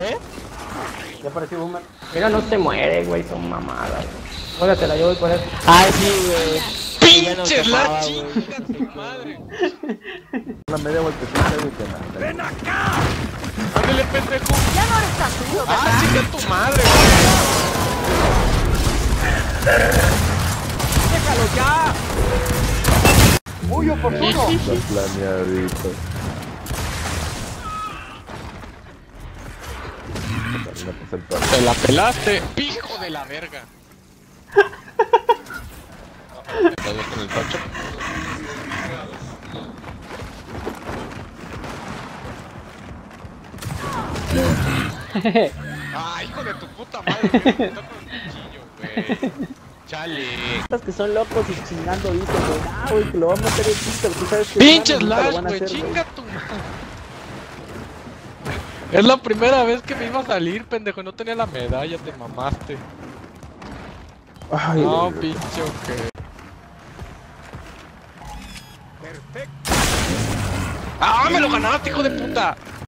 ¿Eh? Ya apareció Boomer. Mira, no se muere, güey, son mamadas. Jódatela, yo voy por eso. Ay, sí, güey. ¡Pinches la chinga tu madre! La media vueltecita, güey, que nada. ¡Ven acá! ¡Ándale, pendejo! Ya no eres tan frío, ¡Ah, ¿verdad? chinga tu madre, güey! ¡Déjalo ya! ¡Muy oportuno! Está planeadito. Te la pelaste, hijo de la verga. ¿Estás con el tacho? Ah, hijo de tu puta madre, me apuntó con el cuchillo, güey. Chale. Los que son locos y chingando dicen, güey, güey, que lo vamos a meter en Twitter, tú sabes que Pinches nunca lo Lash, van a güey, hacer, chinga tu madre. Es la primera vez que me iba a salir, pendejo, no tenía la medalla, te mamaste. Ay, No, güey. pinche ok. Perfecto. ¡Ah, me lo ganaste, hijo de puta!